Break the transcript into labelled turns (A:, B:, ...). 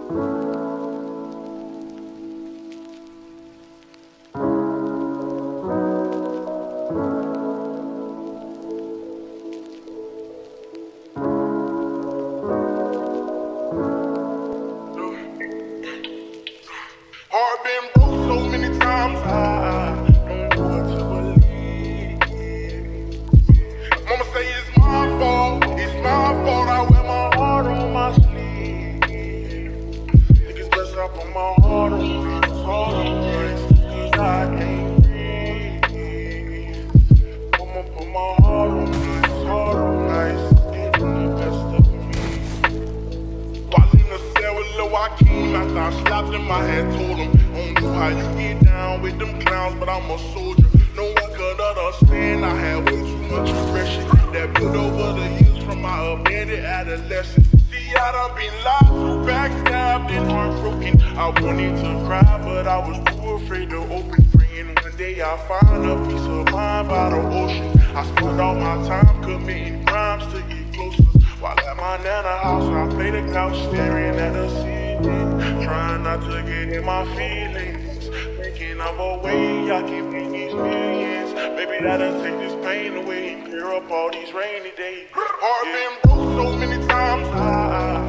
A: Heart been broke so many times, I don't know what to believe. Mama say it's my fault, I wear my heart on my sleeve. Think it's best I put my heart on this, cause I can't breathe. I'ma put my heart on this, heart on ice, getting the best of me. While in the cell with Lil Joaquin, after I slapped him, I had told him, I don't know how you get down with them clowns, but I'm a soldier. No one could understand, I had way too much aggression that built over the years from my abandoned adolescence. See, I done been lied to, backstabbed and heartbroken. I wanted to cry, but I was too afraid to open. Praying one day I'll find a peace of mind by the ocean. I spent all my time committing crimes to get closer. While at my nana house, I play the couch staring at the ceiling, trying not to get in my feelings, thinking of a way I can make these millions. Maybe that'll take this pain away and clear up all these rainy days. Heart been broke so many times,